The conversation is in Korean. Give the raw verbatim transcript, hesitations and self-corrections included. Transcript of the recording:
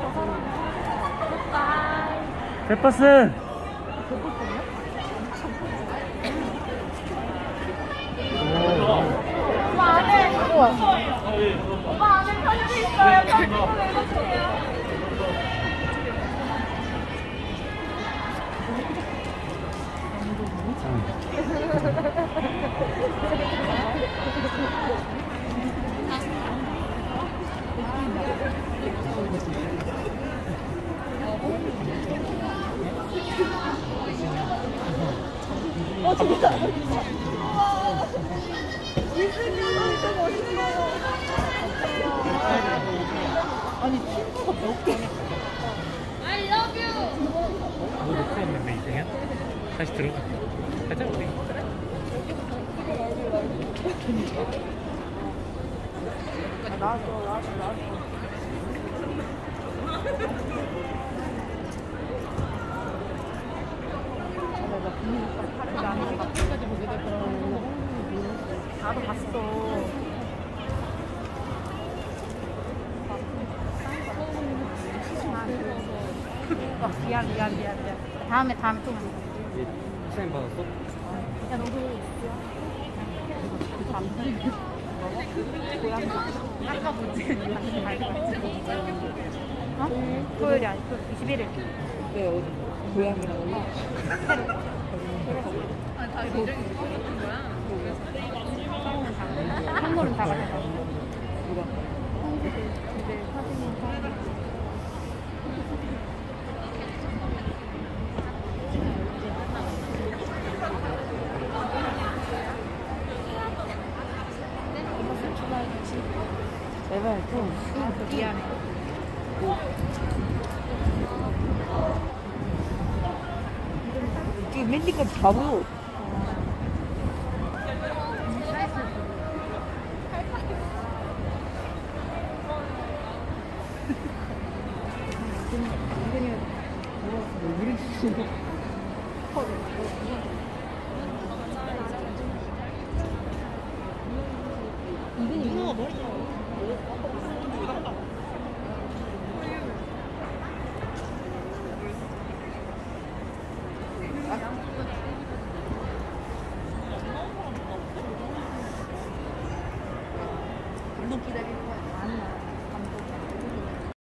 대버스. 오빠 안에 오빠 안에 편지 있어요. 편지 좀 읽어주세요. 어 진짜. 이승이 진짜 멋있어. 아니 친구가 몇 개? I love you. 뭐 놓고 왔는데 이승이야? 다시 들어가. 가자 우리. 나왔어 나왔어 나왔어. 나는 앞까지 보게 되더라고. 나도 봤어. 어, 미안 미안 미안 미안. 다음에 다음에 또 만나. 사인 받았어? 야 너도 고양이 아까 뭐지? 어? 토요일이 아니고 이십일 일. 왜 어디 고양이라고 해? 아니 다 이름이 있는 거야? 선물은 다 가져가. 누가? 이제 사진이 다. 제발 좀. 아, 미안해. 이게 맨디까지 바로. 은근히 뭐 이렇게